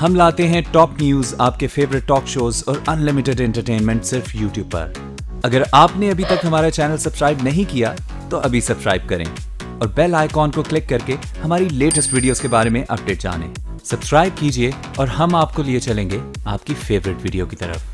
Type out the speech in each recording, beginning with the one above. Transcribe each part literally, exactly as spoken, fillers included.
हम लाते हैं टॉप न्यूज, आपके फेवरेट टॉक शोज और अनलिमिटेड एंटरटेनमेंट सिर्फ यूट्यूब पर। अगर आपने अभी तक हमारा चैनल सब्सक्राइब नहीं किया तो अभी सब्सक्राइब करें और बेल आइकॉन को क्लिक करके हमारी लेटेस्ट वीडियोस के बारे में अपडेट जानें। सब्सक्राइब कीजिए और हम आपको लिए चलेंगे आपकी फेवरेट वीडियो की तरफ।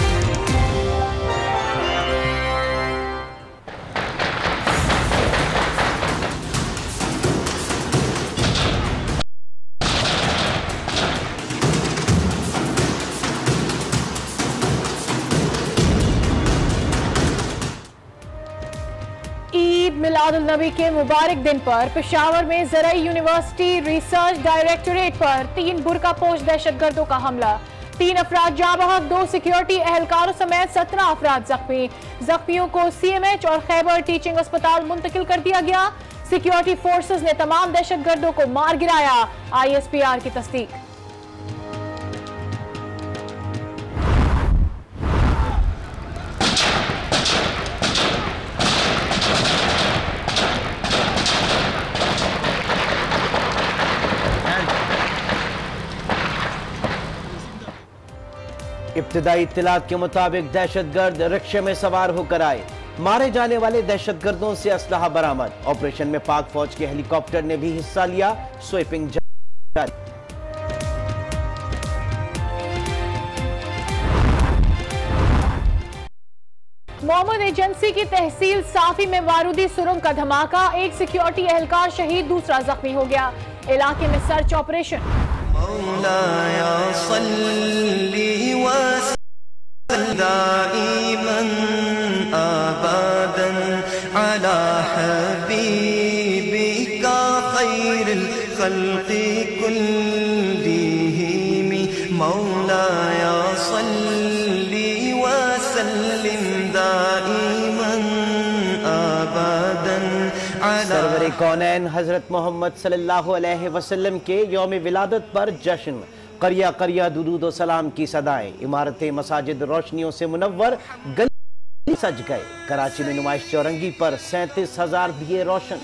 ईद मिलादुल नबी के मुबारक दिन पर पेशावर में ज़राई यूनिवर्सिटी रिसर्च डायरेक्टोरेट पर तीन बुर्कापोश दहशतगर्दों का हमला। तीन अफराद जाँ बहक, दो सिक्योरिटी एहलकारों समेत सत्रह अफराद जख्मी। जख्मियों को सीएमएच और खैबर टीचिंग अस्पताल मुंतकिल कर दिया गया। सिक्योरिटी फोर्सेस ने तमाम दहशतगर्दों को मार गिराया। आईएसपीआर की तस्दीक। इब्तिदाई इत्तिलात के मुताबिक दहशतगर्द रिक्शे में सवार होकर आए। मारे जाने वाले दहशतगर्दों से असलहा बरामद। ऑपरेशन में पाक फौज के हेलीकॉप्टर ने भी हिस्सा लिया। स्वीपिंग जारी। मोहम्मद एजेंसी की तहसील साफी में बारूदी सुरंग का धमाका। एक सिक्योरिटी एहलकार शहीद, दूसरा जख्मी हो गया। इलाके में सर्च ऑपरेशन। सरवरे कौनैन हजरत मोहम्मद सल्लल्लाहु अलैहि वसल्लम के यौम विलादत पर जश्न। करिया करिया दुरूद व सलाम की सदाएं। इमारतें मसाजिद रोशनियों से मुनव्वर, गली सज गए। कराची में नुमाइश चौरंगी पर सैंतीस हजार दिए रोशन।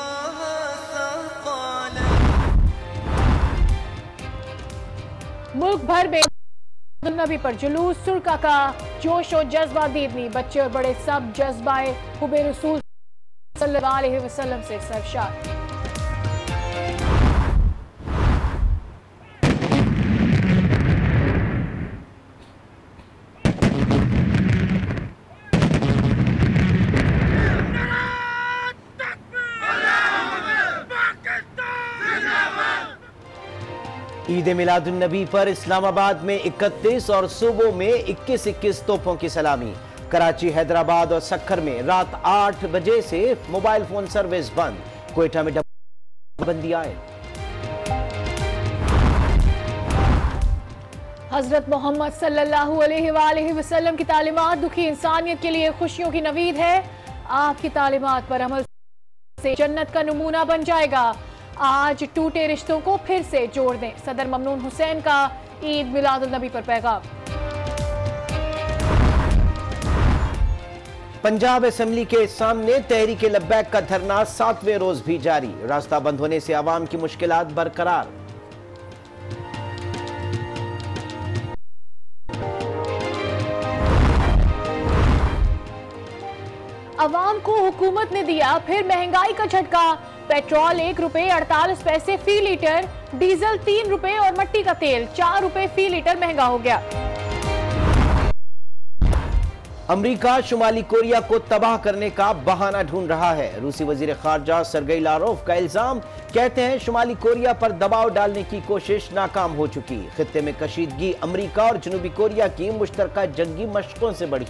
मुल्क भर में नबी पर जुलूस, सुरका का जोश और जज्बा दीदनी। बच्चे और बड़े सब जज्बाए हुबे रसूल सल्लल्लाहु अलैहि वसल्लम से सरशार। ईद मिलादुन नबी पर इस्लामाबाद में इकतीस और सूबों में इक्कीस इक्कीस तोपों की सलामी। कराची, हैदराबाद और सक्खर में रात आठ बजे से मोबाइल फोन सर्विस बंद। क्वेटा में बंदी आए। हजरत मोहम्मद सल्लल्लाहु अलैहि वसल्लम की तालीमात दुखी इंसानियत के लिए खुशियों की नवीद है। आपकी तालीमात पर अमल से जन्नत का नमूना बन जाएगा। आज टूटे रिश्तों को फिर से जोड़ दें। सदर ममनून हुसैन का ईद मिलादुल नबी पर पैगाम। पंजाब असेंबली के सामने तहरीक लब्बैक का धरना सातवें रोज भी जारी। रास्ता बंद होने से आवाम की मुश्किलात बरकरार। अवाम को हुकूमत ने दिया फिर महंगाई का झटका। पेट्रोल एक रुपए अड़तालीस पैसे फी लीटर, डीजल तीन रुपए और मट्टी का तेल चार रुपए फी लीटर महंगा हो गया। अमेरिका शुमाली कोरिया को तबाह करने का बहाना ढूंढ रहा है। रूसी वजीर खारजा सरगई लारोव का इल्जाम। कहते हैं शुमाली कोरिया पर दबाव डालने की कोशिश नाकाम हो चुकी। खित्ते में कशीदगी अमेरिका और जनूबी कोरिया की मुश्तरका जंगी मशकों से बढ़ी।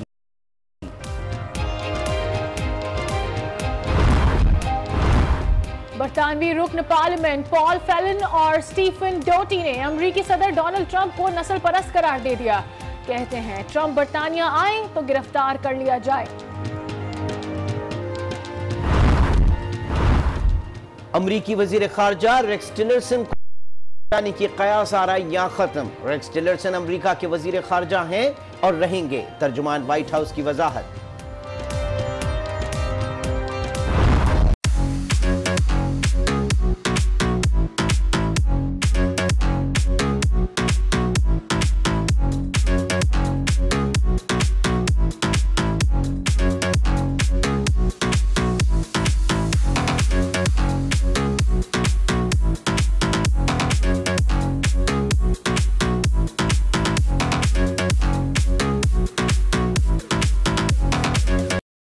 बरतानवी रुकन पार्लियामेंट पॉल फेलन और स्टीफन डोटी ने अमेरिकी सदर डोनाल्ड ट्रंप को नस्ल परस्त करार दे दिया। कहते हैं ट्रंप बरतानिया आए तो गिरफ्तार कर लिया जाए। अमेरिकी वजीर खारजा रेक्स टिलरसन को की कयास आ रहा यहाँ खत्म। रेक्स टिलरसन अमेरिका के वजीर खारजा हैं और रहेंगे। तर्जुमान व्हाइट हाउस की वजाहत।